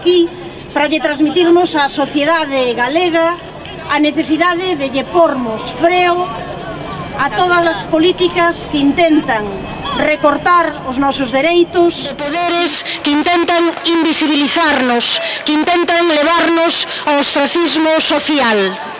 aquí para lle transmitirmos á sociedade galega a necesidade de lle pormos freo a todas as políticas que intentan recortar os nosos dereitos, de poderes que intentan invisibilizarnos, que intentan levarnos ao ostracismo social.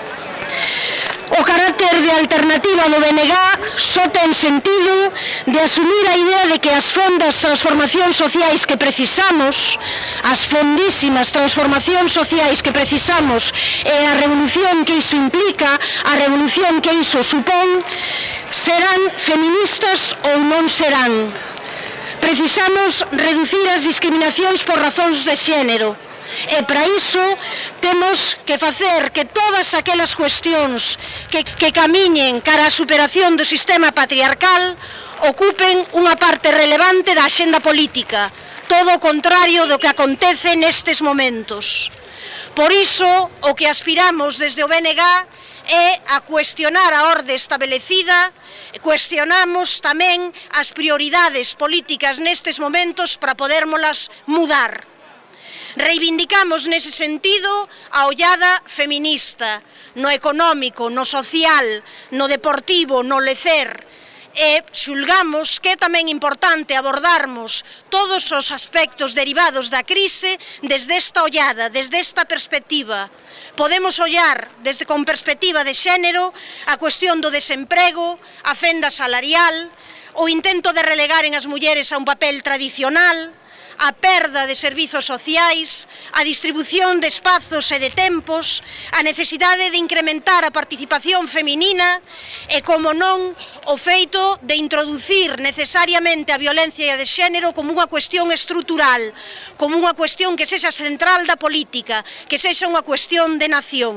O carácter de alternativa do BNG só ten sentido de asumir a idea de que as fondas transformacións sociais que precisamos, as fondísimas transformacións sociais que precisamos e a revolución que iso implica, a revolución que iso supón, serán feministas ou non serán. Precisamos reducir as discriminacións por razóns de xénero. E para iso temos que facer que todas aquelas cuestións que camiñen cara á superación do sistema patriarcal ocupen unha parte relevante da axenda política, todo o contrario do que acontece nestes momentos. Por iso, o que aspiramos desde o BNG é a cuestionar a orde establecida, cuestionamos tamén as prioridades políticas nestes momentos para podérmolas mudar. Reivindicamos nese sentido a ollada feminista, no económico, no social, no deportivo, no lecer, e xulgamos que é tamén importante abordarmos todos os aspectos derivados da crise desde esta ollada, desde esta perspectiva. Podemos ollar con perspectiva de xénero a cuestión do desemprego, a fenda salarial, o intento de relegaren as mulleres a un papel tradicional, a perda de servizos sociais, a distribución de espazos e de tempos, a necesidade de incrementar a participación feminina e, como non, o feito de introducir necesariamente a violencia de xénero como unha cuestión estrutural, como unha cuestión que sexa central da política, que sexa unha cuestión de nación.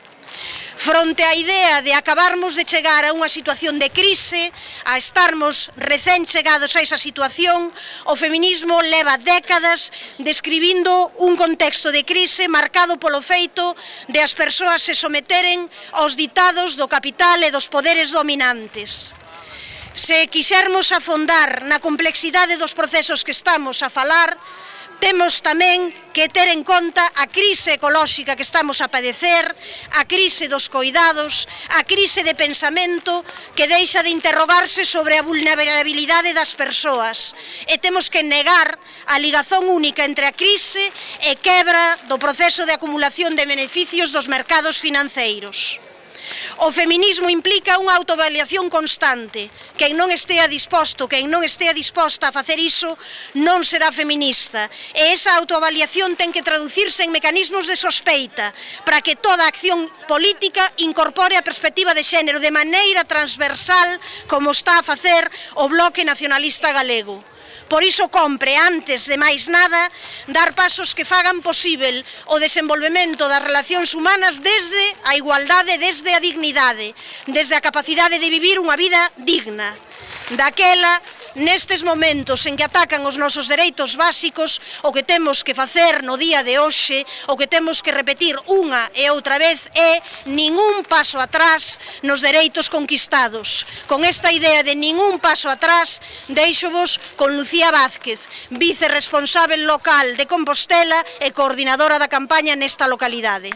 Fronte á idea de acabarmos de chegar a unha situación de crise, a estarmos recén chegados a esa situación, o feminismo leva décadas describindo un contexto de crise marcado polo feito de as persoas se someteren aos ditados do capital e dos poderes dominantes. Se quixermos afondar na complexidade dos procesos que estamos a falar, temos tamén que ter en conta a crise ecolóxica que estamos a padecer, a crise dos coidados, a crise de pensamento que deixa de interrogarse sobre a vulnerabilidade das persoas. E temos que negar a ligazón única entre a crise e quebra do proceso de acumulación de beneficios dos mercados financeiros. O feminismo implica unha autoavaliación constante. Quen non estea disposto, quen non estea disposta a facer iso, non será feminista. E esa autoavaliación ten que traducirse en mecanismos de sospeita para que toda acción política incorpore a perspectiva de xénero de maneira transversal como está a facer o Bloque Nacionalista Galego. Por iso compre, antes de máis nada, dar pasos que fagan posíbel o desenvolvemento das relacións humanas desde a igualdade, desde a dignidade, desde a capacidade de vivir unha vida digna. Daquela, nestes momentos en que atacan os nosos dereitos básicos, o que temos que facer no día de hoxe, o que temos que repetir unha e outra vez é ningún paso atrás nos dereitos conquistados. Con esta idea de ningún paso atrás, deixovos con Lucía Vázquez, vicerresponsável local de Compostela e coordinadora da campaña nesta localidade.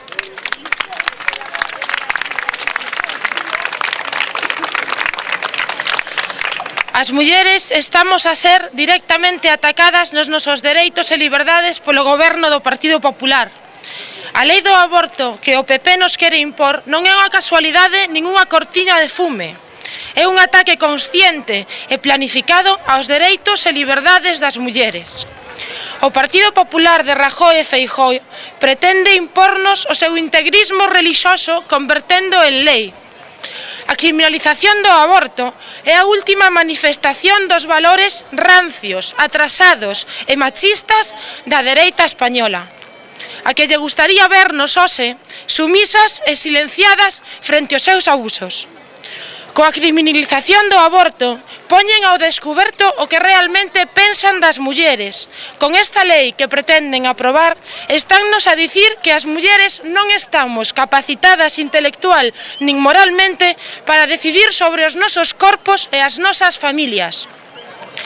As mulleres estamos a ser directamente atacadas nos nosos dereitos e liberdades polo goberno do Partido Popular. A lei do aborto que o PP nos quere impor non é unha casualidade nin unha cortiña de fume. É un ataque consciente e planificado aos dereitos e liberdades das mulleres. O Partido Popular de Rajoy e Feijóo pretende impornos o seu integrismo relixioso convertendo en lei. A criminalización do aborto é a última manifestación dos valores rancios, atrasados e machistas da dereita española, a que lle gustaría vernos hoxe sumisas e silenciadas frente aos seus abusos. Coa criminalización do aborto, poñen ao descuberto o que realmente pensan das mulleres. Con esta lei que pretenden aprobar, estánnos a dicir que as mulleres non estamos capacitadas intelectual nin moralmente para decidir sobre os nosos corpos e as nosas familias.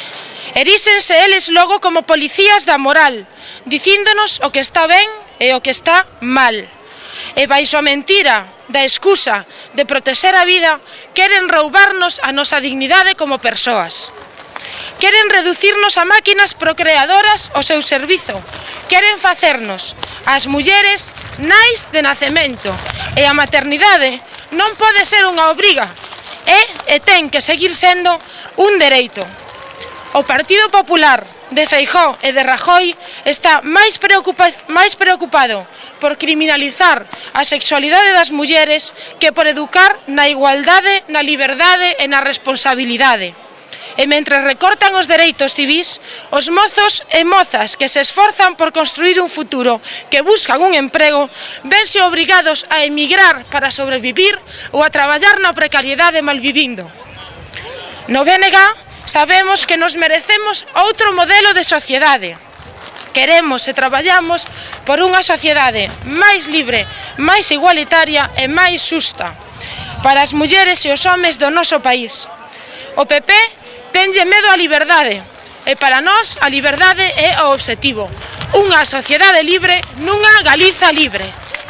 Eríxense eles logo como policías da moral, dicíndonos o que está ben e o que está mal. E baixo a mentira da excusa de protexer a vida, queren roubarnos a nosa dignidade como persoas. Queren reducirnos a máquinas procreadoras ao seu servizo. Queren facernos as mulleres nais de nacemento. E a maternidade non pode ser unha obriga. E ten que seguir sendo un dereito. O Partido Popular de Feijóo e de Rajoy está máis preocupado por criminalizar a sexualidade das mulleres que por educar na igualdade, na liberdade e na responsabilidade. E mentre recortan os dereitos civís, os mozos e mozas que se esforzan por construir un futuro, que buscan un emprego, vense obrigados a emigrar para sobrevivir ou a traballar na precariedade malvivindo. No BNG sabemos que nos merecemos outro modelo de sociedade. Queremos e traballamos por unha sociedade máis libre, máis igualitaria e máis xusta para as mulleres e os homes do noso país. O PP tenlle medo á liberdade e para nós a liberdade é o obxectivo. Unha sociedade libre nunha Galiza libre.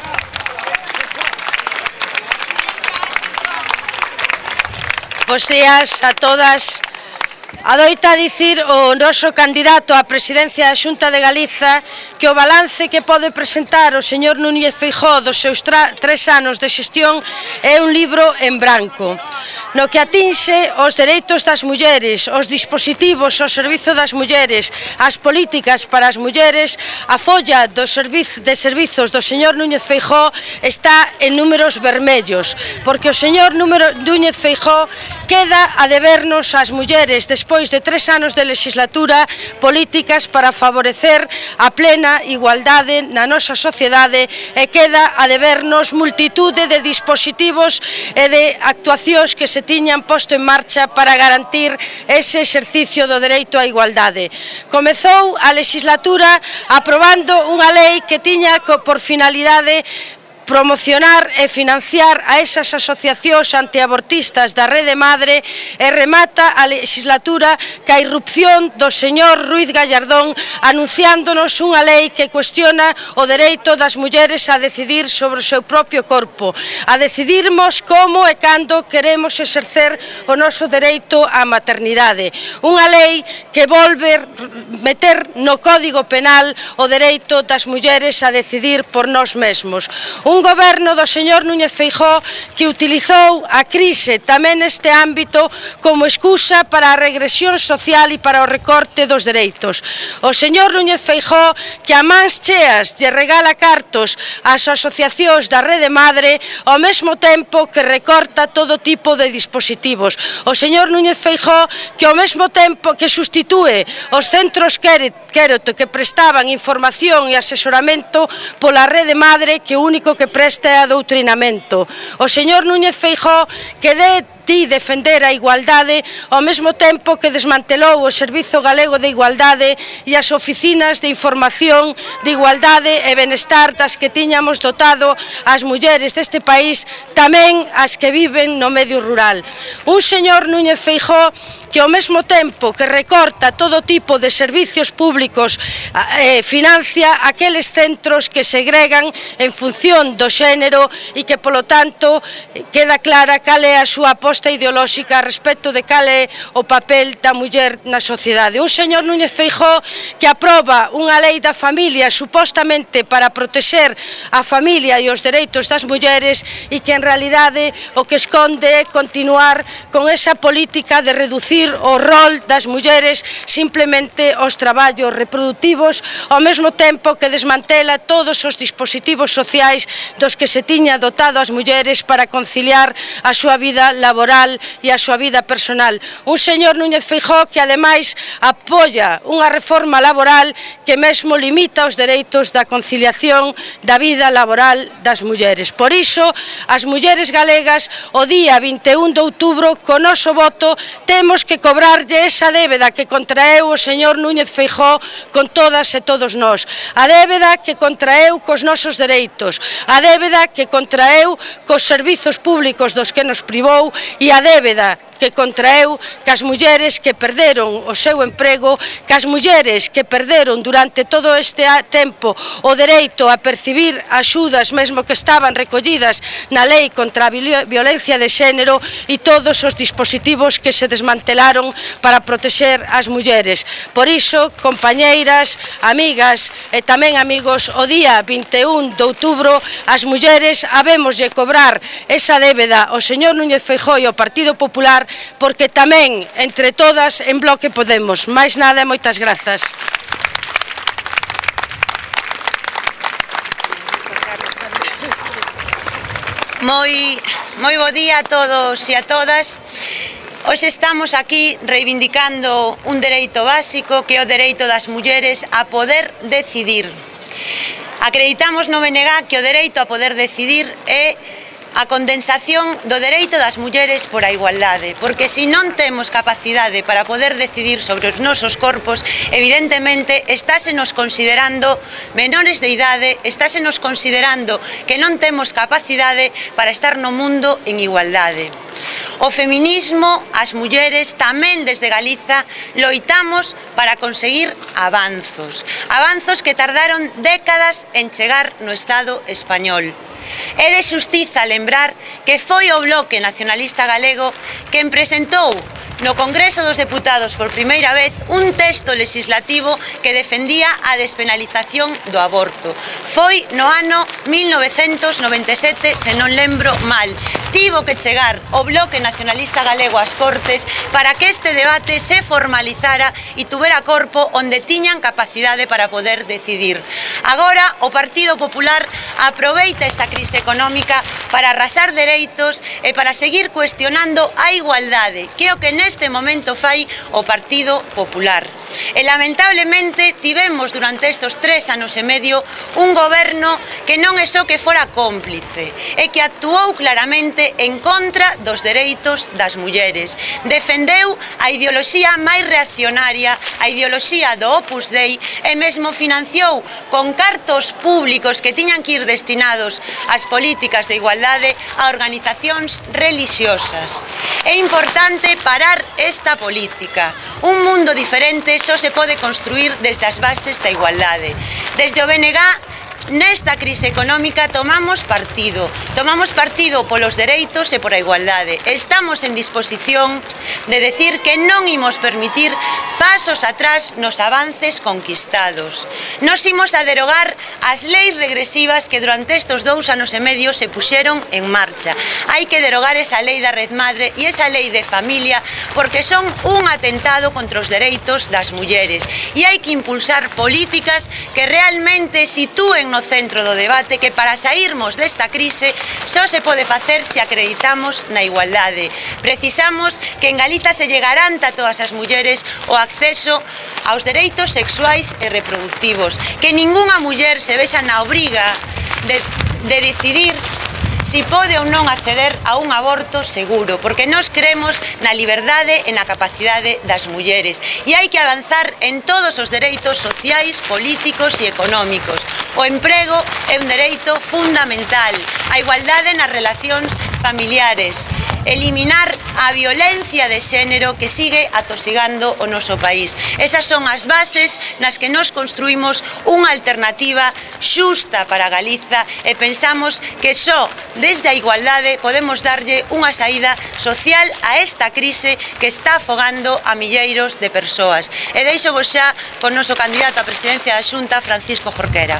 Bos días a todas. Adoita dicir o noso candidato á presidencia da Xunta de Galiza que o balance que pode presentar o señor Núñez Feijóo dos seus 3 anos de xestión é un libro en branco. No que atinxe os dereitos das mulleres, os dispositivos ao servizo das mulleres, as políticas para as mulleres, a folla de servizos do señor Núñez Feijóo está en números vermellos, porque o señor Núñez Feijóo queda a debernos ás mulleres despois de 3 anos de legislatura políticas para favorecer a plena igualdade na nosa sociedade e queda a debernos multitude de dispositivos e de actuacións que se tiñan posto en marcha para garantir ese exercicio do dereito á igualdade. Comezou a legislatura aprobando unha lei que tiña por finalidade promocionar e financiar a esas asociacións antiabortistas da Rede Madre e remata a legislatura ca irrupción do señor Ruiz Gallardón anunciándonos unha lei que cuestiona o dereito das mulleres a decidir sobre o seu propio corpo, a decidirmos como e cando queremos exercer o noso dereito á maternidade. Unha lei que volve meter no Código Penal o dereito das mulleres a decidir por nós mesmos. Un goberno do señor Núñez Feijóo que utilizou a crise tamén neste ámbito como excusa para a regresión social e para o recorte dos dereitos. O señor Núñez Feijóo que a mans cheas lle regala cartos ás asociacións da Rede Madre ao mesmo tempo que recorta todo tipo de dispositivos. O señor Núñez Feijóo que ao mesmo tempo que sustitúe os centros Quéroto que prestaban información e asesoramento pola Rede Madre que o único que presta é adoutrinamento. O señor Núñez Feijóo que defender a igualdade ao mesmo tempo que desmantelou o Servizo Galego de Igualdade e as oficinas de información de igualdade e benestar das que tiñamos dotado as mulleres deste país, tamén as que viven no medio rural. Un señor Núñez Feijóo que ao mesmo tempo que recorta todo tipo de servicios públicos financia aqueles centros que segregan en función do xénero e que polo tanto queda clara cal é a súa aposta ideolóxica respecto de cal é o papel da muller na sociedade. Un señor Núñez Feijóo que aproba unha lei da familia supostamente para protexer a familia e os dereitos das mulleres e que en realidade o que esconde é continuar con esa política de reducir o rol das mulleres simplemente aos traballos reproductivos ao mesmo tempo que desmantela todos os dispositivos sociais dos que se tiña dotado as mulleres para conciliar a súa vida laboral e a súa vida personal. Un señor Núñez Feijóo que ademais apoia unha reforma laboral que mesmo limita os dereitos da conciliación da vida laboral das mulleres. Por iso, as mulleres galegas o día 21 de outubro co noso voto temos que cobrarlle esa débeda que contraeu o señor Núñez Feijóo con todas e todos nós. A débeda que contraeu cos nosos dereitos, a débeda que contraeu cos servizos públicos dos que nos privou e a débeda que contraeu cas mulleres que perderon o seu emprego, cas mulleres que perderon durante todo este tempo o dereito a percibir axudas mesmo que estaban recollidas na lei contra a violencia de xénero e todos os dispositivos que se desmantelaron para protexer as mulleres. Por iso, compañeiras, amigas e tamén amigos, o día 21 de outubro as mulleres habémoslle cobrar esa débeda ao señor Núñez Feijóo e ao Partido Popular, porque tamén, entre todas, en Bloque podemos. Máis nada e moitas grazas. Moi bo día a todos e a todas. Hoxe estamos aquí reivindicando un dereito básico que é o dereito das mulleres a poder decidir. Acreditamos no BNG que o dereito a poder decidir é a condensación do dereito das mulleres por a igualdade, porque se non temos capacidade para poder decidir sobre os nosos corpos, evidentemente estásenos considerando menores de idade, estásenos considerando que non temos capacidade para estar no mundo en igualdade. O feminismo, as mulleres, tamén desde Galiza, loitamos para conseguir avanzos que tardaron décadas en chegar no Estado español. É de xustiza lembrar que foi o Bloque Nacionalista Galego quen presentou no Congreso dos Deputados por primeira vez un texto legislativo que defendía a despenalización do aborto. Foi no ano 1997, se non lembro mal. Tivo que chegar o Bloque Nacionalista Galego ás Cortes para que este debate se formalizara e tuvera corpo onde tiñan capacidade para poder decidir. Agora o Partido Popular aproveita esta crise económica para arrasar dereitos e para seguir cuestionando a igualdade, que é o que neste momento fai o Partido Popular. E lamentablemente tivemos durante estes 3 anos e medio un goberno que non é só que fora cómplice, e que actuou claramente en contra dos dereitos das mulleres. Defendeu a ideoloxía máis reaccionaria, a ideoloxía do Opus Dei, e mesmo financiou con cartos públicos que tiñan que ir destinados ás políticas de igualdade a organizacións religiosas. É importante parar esta política. Un mundo diferente só se pode construir desde as bases da igualdade. Desde o BNG, nesta crise económica tomamos partido polos dereitos e por a igualdade. Estamos en disposición de decir que non imos permitir pasos atrás nos avances conquistados. Nos imos a derogar as leis regresivas que durante estes 2 anos e medio se puxeron en marcha. Hai que derogar esa lei da Red Madre e esa lei de familia porque son un atentado contra os dereitos das mulleres, e hai que impulsar políticas que realmente sitúen no centro do debate que para sairmos desta crise só se pode facer se acreditamos na igualdade. Precisamos que en Galiza se lle garanta a todas as mulleres o acceso aos dereitos sexuais e reproductivos, que ningunha muller se vexa na obriga de decidir si pode ou non acceder a un aborto seguro, porque nós creemos na liberdade e na capacidade das mulleres, e hai que avanzar en todos os dereitos sociais, políticos e económicos. O emprego é un dereito fundamental, a igualdade nas relacións familiares, eliminar a violencia de xénero que sigue atosigando o noso país. Esas son as bases nas que nós construímos unha alternativa xusta para Galiza e pensamos que só desde a igualdade podemos darlle unha saída social a esta crise que está afogando a milleiros de persoas. E deixo vos xa con noso candidato á presidencia da Xunta, Francisco Jorquera.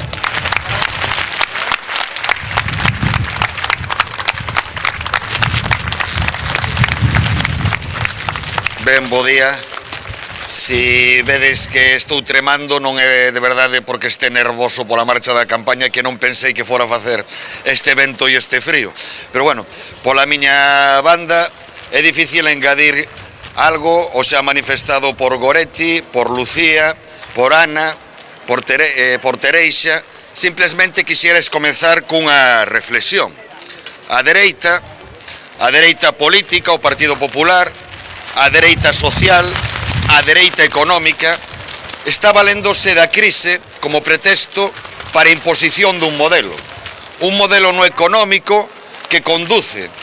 Ben, bo día. Si vedes que estou tremando non é de verdade porque este nervoso pola marcha da campaña, que non pensei que fora a facer este vento e este frío. Pero bueno, pola miña banda é difícil engadir algo o xa manifestado por Goretti, por Lucía, por Ana, por Tereixa. Simplesmente quixeres comenzar cunha reflexión. A dereita política, o Partido Popular, a dereita social, a dereita económica, está valéndose da crise como pretexto para a imposición dun modelo no económico que conduce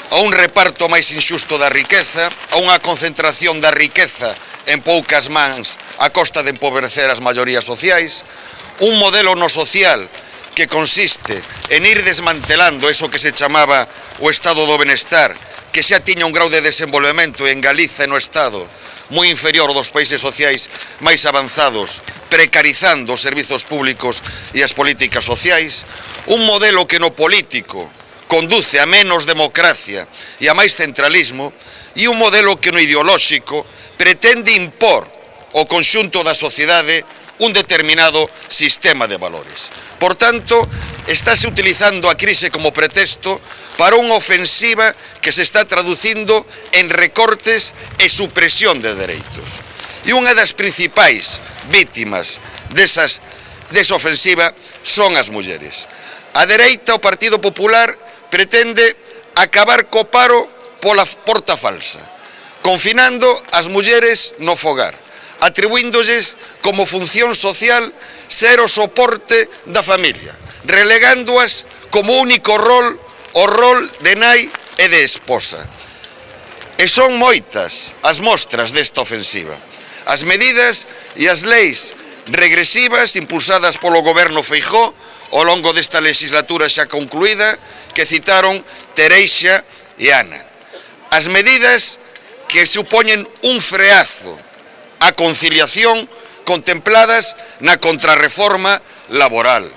a un reparto máis inxusto da riqueza, a unha concentración da riqueza en poucas mans a costa de empobrecer as maiorías sociais, un modelo no social que consiste en ir desmantelando eso que se chamaba o estado do benestar, que xa tiña un grau de desenvolvemento en Galiza e no Estado moi inferior aos dos países sociais máis avanzados, precarizando os servizos públicos e as políticas sociais, un modelo que no político conduce a menos democracia e a máis centralismo, e un modelo que no ideolóxico pretende impor ao conxunto da sociedade un determinado sistema de valores. Por tanto, estáse utilizando a crise como pretexto para unha ofensiva que se está traducindo en recortes e supresión de dereitos. E unha das principais vítimas desa ofensiva son as mulleres. A dereita, o Partido Popular, pretende acabar co paro pola porta falsa, confinando as mulleres no fogar, atribuíndolles como función social ser o soporte da familia, relegándoas como único rol o rol de nai e de esposa. E son moitas as mostras desta ofensiva. As medidas e as leis regresivas impulsadas polo goberno Feijóo ao longo desta legislatura xa concluída, que citaron Tereixa e Ana. As medidas que supoñen un freazo a conciliación contempladas na contrarreforma laboral.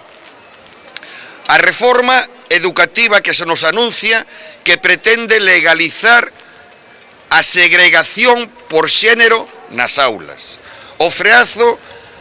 A reforma educativa que se nos anuncia, que pretende legalizar a segregación por xénero nas aulas. O freazo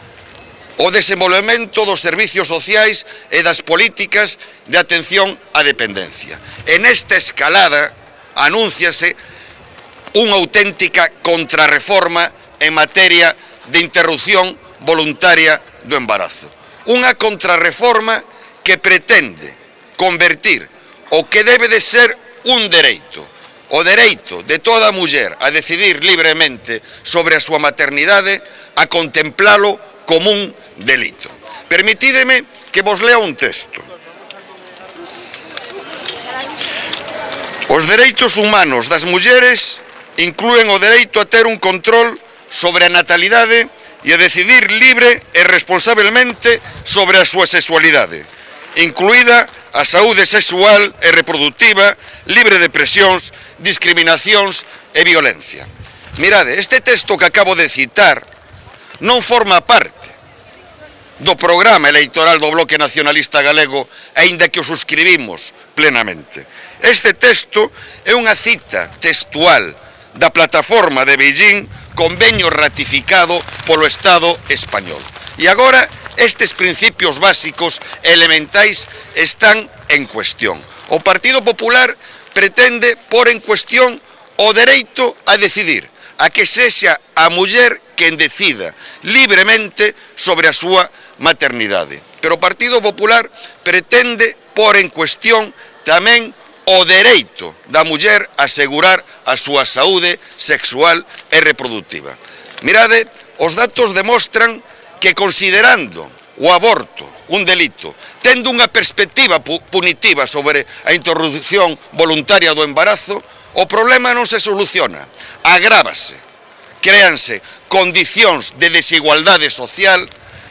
o desenvolvemento dos servicios sociais e das políticas de atención á dependencia. En esta escalada anúnciase unha auténtica contrarreforma en materia de interrupción voluntaria do embarazo. Unha contrarreforma que pretende convertir o que debe de ser un dereito, o dereito de toda muller a decidir libremente sobre a súa maternidade, a contemplalo como un delito. Permitídeme que vos lea un texto. Os dereitos humanos das mulleres inclúen o dereito a ter un control sobre a natalidade e a decidir libre e responsablemente sobre a súa sexualidade, incluída a saúde sexual e reproductiva, libre de presións, discriminacións e violencia. Mirade, este texto que acabo de citar non forma parte do programa electoral do Bloque Nacionalista Galego, aínda que o suscribimos plenamente. Este texto é unha cita textual da plataforma de Beijing, convenio ratificado polo Estado español. E agora estes principios básicos elementais están en cuestión. O Partido Popular pretende pôr en cuestión o dereito a decidir, a que sexa a muller quen decida libremente sobre a súa maternidade. Pero o Partido Popular pretende pôr en cuestión tamén o dereito da muller a asegurar a súa saúde sexual e reproductiva. Mirade, os datos demostran que considerando o aborto un delito, tendo unha perspectiva punitiva sobre a interrupción voluntaria do embarazo, o problema non se soluciona, agrávase, créanse condicións de desigualdade social,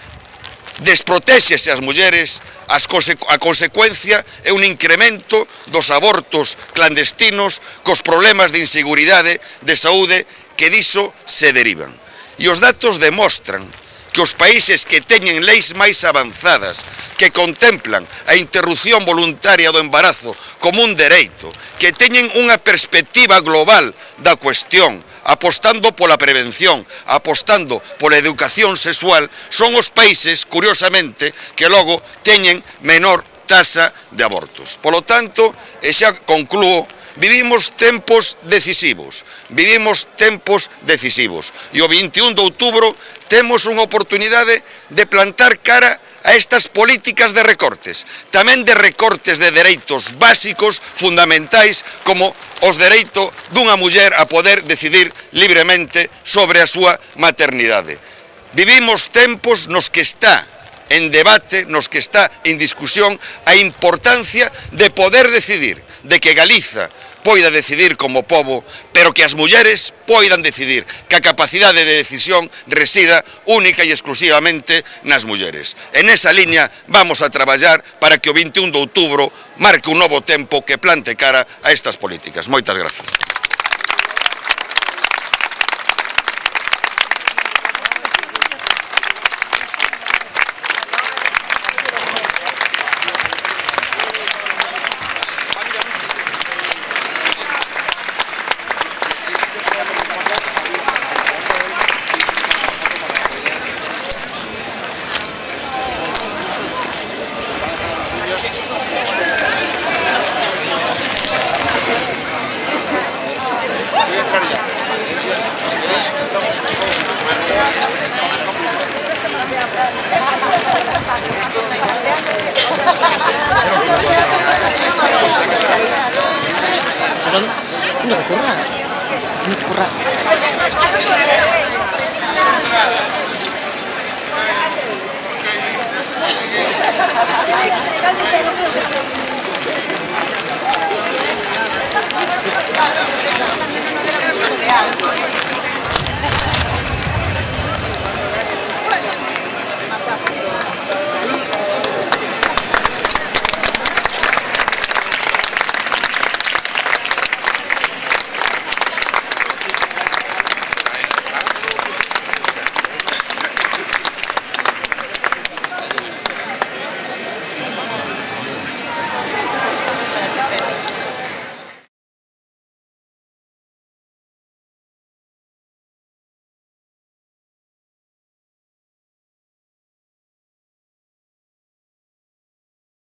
desprotéxese as mulleres, a consecuencia é un incremento dos abortos clandestinos cos problemas de inseguridade de saúde que diso se derivan. E os datos demostran que os países que teñen leis máis avanzadas, que contemplan a interrupción voluntaria do embarazo como un dereito, que teñen unha perspectiva global da cuestión, apostando pola prevención, apostando pola educación sexual, son os países, curiosamente, que logo teñen menor tasa de abortos. Polo tanto, e xa conclúo, vivimos tempos decisivos, e o 21 de outubro temos unha oportunidade de plantar cara a estas políticas de recortes, tamén de recortes de dereitos básicos, fundamentais, como os dereitos dunha muller a poder decidir libremente sobre a súa maternidade. Vivimos tempos nos que está en debate, nos que está en discusión a importancia de poder decidir, de que Galiza poida decidir como pobo, pero que as mulleres poidan decidir, que a capacidade de decisión resida única e exclusivamente nas mulleres. En esa liña vamos a traballar para que o 21 de outubro marque un novo tempo que plante cara a estas políticas. Moitas grazas.